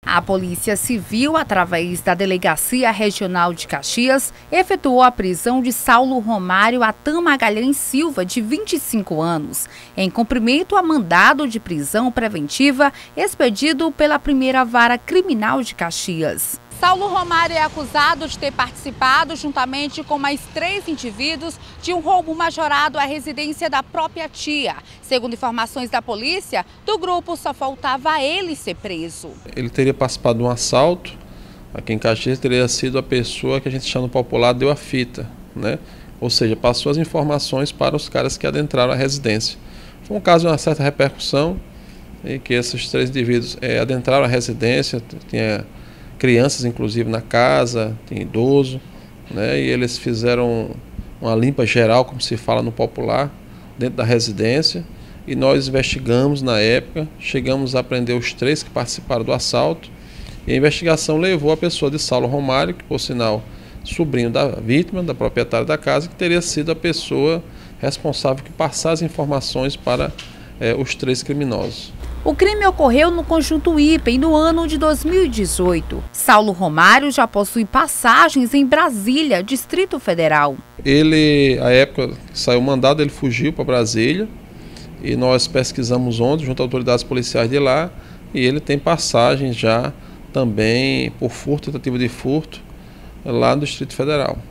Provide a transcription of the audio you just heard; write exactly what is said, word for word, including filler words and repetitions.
A Polícia Civil, através da Delegacia Regional de Caxias, efetuou a prisão de Saulo Romário Atan Magalhães Silva, de vinte e cinco anos, em cumprimento a mandado de prisão preventiva expedido pela Primeira Vara Criminal de Caxias. Saulo Romário é acusado de ter participado, juntamente com mais três indivíduos, de um roubo majorado à residência da própria tia. Segundo informações da polícia, do grupo só faltava ele ser preso. Ele teria participado de um assalto, aqui em Caxias teria sido a pessoa que a gente chama no popular deu a fita, né? Ou seja, passou as informações para os caras que adentraram a residência. Foi um caso de uma certa repercussão, em que esses três indivíduos é, adentraram a residência, tinha crianças inclusive na casa, tem idoso, né? E eles fizeram uma limpa geral, como se fala no popular, dentro da residência, e nós investigamos na época, chegamos a prender os três que participaram do assalto, e a investigação levou a pessoa de Saulo Romário, que por sinal sobrinho da vítima, da proprietária da casa, que teria sido a pessoa responsável que passasse as informações para eh, os três criminosos. O crime ocorreu no Conjunto Ipem no ano de dois mil e dezoito. Saulo Romário já possui passagens em Brasília, Distrito Federal. Ele, à época que saiu o mandado, ele fugiu para Brasília e nós pesquisamos ontem junto a autoridades policiais de lá, e ele tem passagens já também por furto, tentativa de furto lá no Distrito Federal.